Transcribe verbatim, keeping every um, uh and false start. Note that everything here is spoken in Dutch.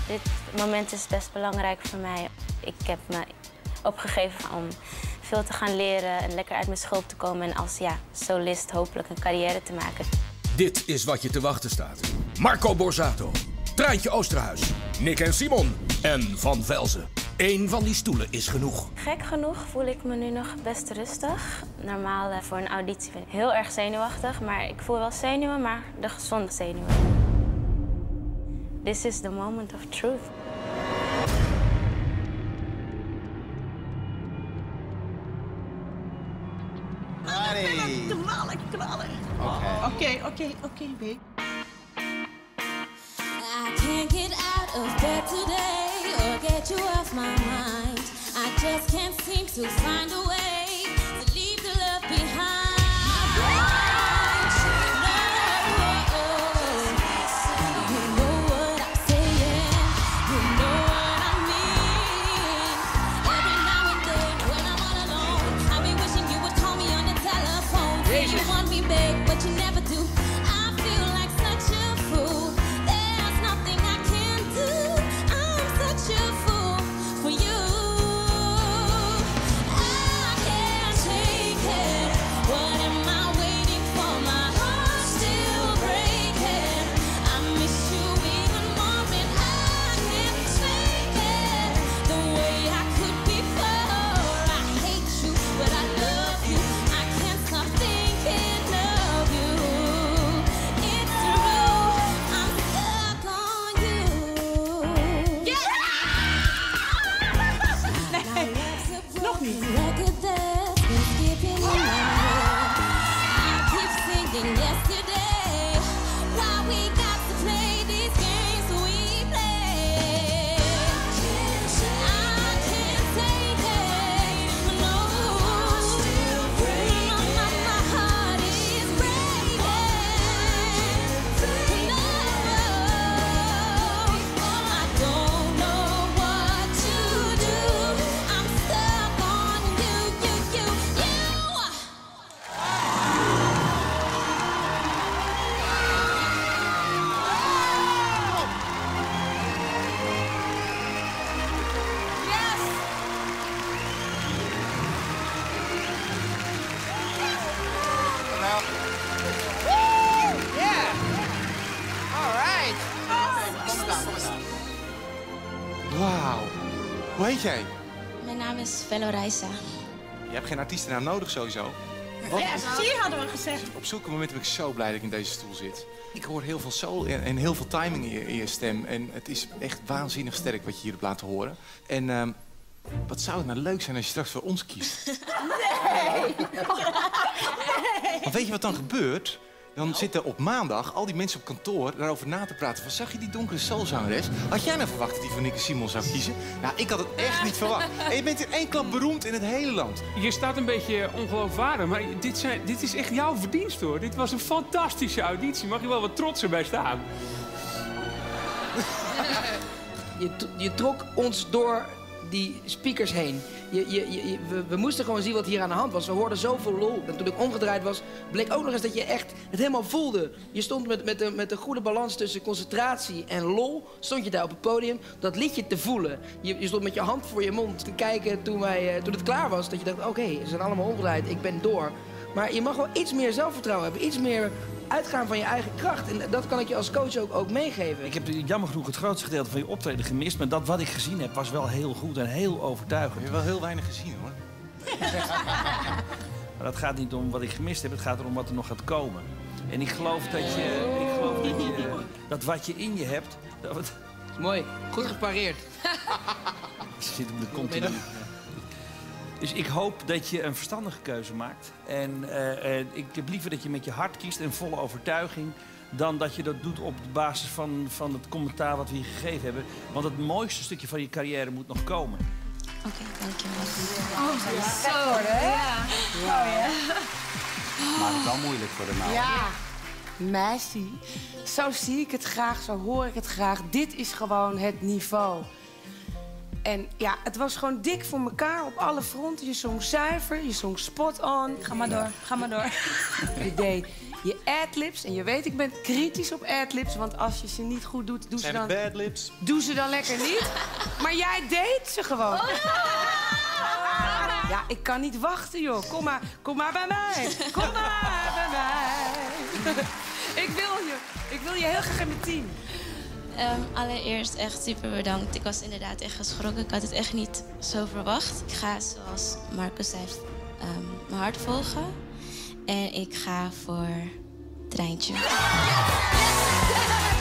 Dit moment is best belangrijk voor mij. Ik heb me opgegeven om veel te gaan leren en lekker uit mijn schulp te komen en als ja, solist hopelijk een carrière te maken. Dit is wat je te wachten staat. Marco Borsato, Treintje Oosterhuis, Nick en Simon en Van Velzen. Eén van die stoelen is genoeg. Gek genoeg voel ik me nu nog best rustig. Normaal uh, voor een auditie ben ik heel erg zenuwachtig, maar ik voel wel zenuwen, maar de gezonde zenuwen. This is the moment of truth. Hey. Knallen, knallen. Oké, oké, oké, babe. I can't get out of bed today or get you off my mind. I just can't seem to find a way to leave the love behind. You know what I'm saying, you know what I mean. Every now and then when I'm all alone, I be wishing you would call me on the telephone. Say you want me, babe, but you never do. I feel like such a fool. There's nothing I can do. I'm such a fool for you. I can't take it. What am I waiting for? My heart's still breaking. I miss you even more, and I can't take it the way I could before. I hate you, but I love you. I can't stop thinking of you. It's true, I'm stuck on you. Nog niet. Record that's been skipping in my head. I keep singing yesterday. Why we got to play these games we play? I can't take it. No, my, my, my heart is breaking. No, I don't know what to do. I'm stuck on you, you, you, you. Yeah. All right. Kom eens aan, kom eens aan. Wauw. Hoe heet jij? Mijn naam is Velo Reisa. Je hebt geen artiestennaam nodig sowieso. Wat? Ja, zie hadden we gezegd. Op zulke momenten ben ik zo blij dat ik in deze stoel zit. Ik hoor heel veel soul en, en heel veel timing in je, in je stem. En het is echt waanzinnig sterk wat je hier hebt laten horen. En ehm, wat zou het nou leuk zijn als je straks voor ons kiest? Nee. Want weet je wat dan gebeurt? Dan zitten op maandag al die mensen op kantoor daarover na te praten. Van, zag je die donkere soulzangeres? Had jij nou verwacht dat die van Nick en Simon zou kiezen? Nou, ik had het echt niet verwacht. En je bent in één klap beroemd in het hele land. Je staat een beetje ongeloofwaardig, maar dit, zijn, dit is echt jouw verdienst, hoor. Dit was een fantastische auditie. Mag je wel wat trotser bij staan. Je, je trok ons door die speakers heen. Je, je, je, we, we moesten gewoon zien wat hier aan de hand was. We hoorden zoveel lol. En toen ik omgedraaid was, bleek ook nog eens dat je echt het helemaal voelde. Je stond met, met, de, met de goede balans tussen concentratie en lol. Stond je daar op het podium, dat liedje te voelen. Je, je stond met je hand voor je mond te kijken toen, wij, uh, toen het klaar was. Dat je dacht, oké, okay, ze zijn allemaal omgedraaid, ik ben door. Maar je mag wel iets meer zelfvertrouwen hebben. Iets meer uitgaan van je eigen kracht. En dat kan ik je als coach ook, ook meegeven. Ik heb jammer genoeg het grootste gedeelte van je optreden gemist. Maar dat wat ik gezien heb was wel heel goed en heel overtuigend. Je hebt wel heel weinig gezien, hoor. Maar dat gaat niet om wat ik gemist heb. Het gaat erom wat er nog gaat komen. En ik geloof dat je... Ik geloof dat, je dat wat je in je hebt... Dat het... Mooi. Goed gepareerd. Ze zit op de continu. Dus ik hoop dat je een verstandige keuze maakt. En uh, uh, ik heb liever dat je met je hart kiest en volle overtuiging... dan dat je dat doet op de basis van, van het commentaar wat we hier gegeven hebben. Want het mooiste stukje van je carrière moet nog komen. Oké, okay, dankjewel. Oh, ja. Zo, hè? Ja. Mooi, hè? Maar het is wel moeilijk voor de nou. Ja, meisje. Zo zie ik het graag, zo hoor ik het graag. Dit is gewoon het niveau. En ja, het was gewoon dik voor elkaar op alle fronten. Je zong zuiver, je zong spot on. Ga maar door, ga maar door. Je deed je adlibs. En je weet, ik ben kritisch op adlibs. Want als je ze niet goed doet, doe ze dan... bad lips? Doe ze dan lekker niet. Maar jij deed ze gewoon. Ja, ik kan niet wachten, joh. Kom maar, kom maar bij mij. Kom maar bij mij. Ik wil je. Ik wil je heel graag in mijn team. Um, allereerst echt super bedankt. Ik was inderdaad echt geschrokken. Ik had het echt niet zo verwacht. Ik ga, zoals Marcus zei, um, mijn hart volgen. En ik ga voor Treintje. Yes!